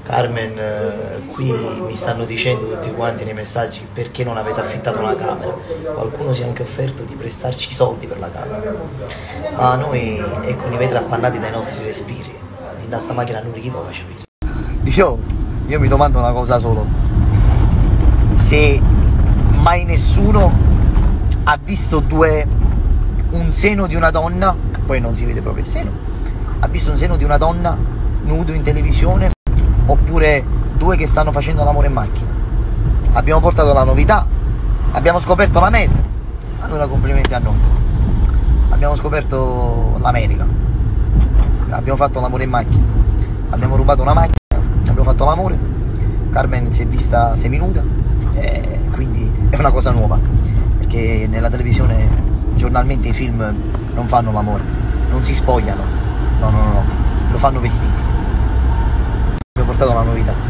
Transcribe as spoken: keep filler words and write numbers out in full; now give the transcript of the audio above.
Carmen, eh, qui mi stanno dicendo tutti quanti nei messaggi perché non avete affittato una camera. Qualcuno si è anche offerto di prestarci i soldi per la camera, ma noi e con i vetri appannati dai nostri respiri, in sta macchina non li faccio. Io, io mi domando una cosa solo: se mai nessuno ha visto due un seno di una donna, poi non si vede proprio il seno, ha visto un seno di una donna nudo in televisione, oppure due che stanno facendo l'amore in macchina. Abbiamo portato la novità, abbiamo scoperto l'America. Allora complimenti a noi, abbiamo scoperto l'America, abbiamo fatto l'amore in macchina, abbiamo rubato una macchina, abbiamo fatto l'amore, Carmen si è vista seminuda, e quindi è una cosa nuova, perché nella televisione giornalmente i film non fanno l'amore, non si spogliano, no no no, no. Lo fanno vestiti. Abbiamo portato una novità.